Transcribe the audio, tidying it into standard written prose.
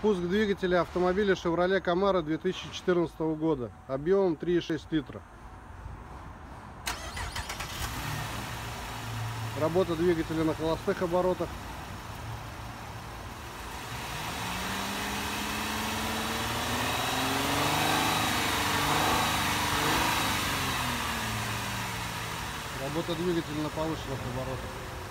Запуск двигателя автомобиля Chevrolet Camaro 2014 года объемом 3,6 литра. Работа двигателя на холостых оборотах. Работа двигателя на повышенных оборотах.